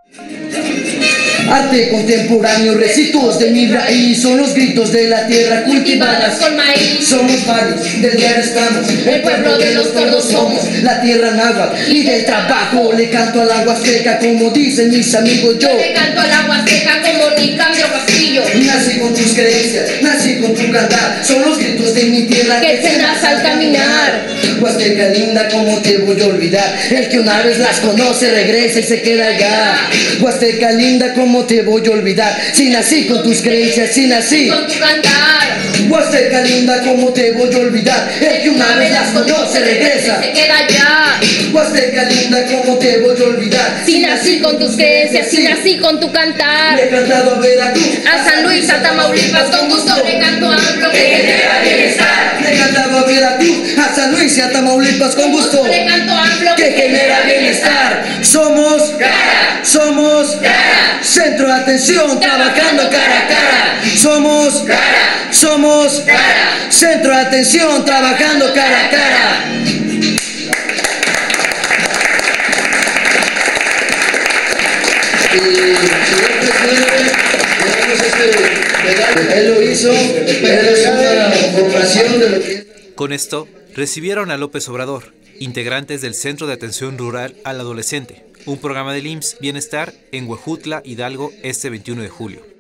Arte contemporáneo, recitos de mi raíz, son los gritos de la tierra cultivadas con maíz. Somos varios, del diario estamos, el pueblo de los tordos somos, la tierra náhuatl y del trabajo. Le canto al agua seca como dicen mis amigos yo. Le canto al agua seca como Nicandro Castillo. Nací con tus creencias, nací con tu cantar, son los gritos de mi tierra que se nace al caminar. Huasteca linda, ¿cómo te voy a olvidar? El que una vez las conoce regresa y se queda allá. Huasteca linda, ¿cómo te voy a olvidar? Si nací con tus creencias, si nací con tu cantar. Huasteca linda, ¿cómo te voy a olvidar? El que una vez las conoce regresa y se queda allá. Huasteca linda, ¿cómo te voy a olvidar? Si nací con tus creencias, si nací con tu cantar. Le he cantado a Veracruz, a San Luis, a Tamaulipas, con gusto le canto a AMLO que genera bienestar. Le he cantado a Veracruz, a San Luis y a Tamaulipas, con gusto le canto a AMLO que genera bienestar. Somos cara, somos cara, centro de atención, trabajando cara a cara. Somos cara, somos cara, centro de atención, trabajando cara a cara. Él lo hizo, pero es una formación de lo que... Con esto, recibieron a López Obrador, integrantes del Centro de Atención Rural al Adolescente, un programa del IMSS Bienestar en Huejutla, Hidalgo, este 21 de julio.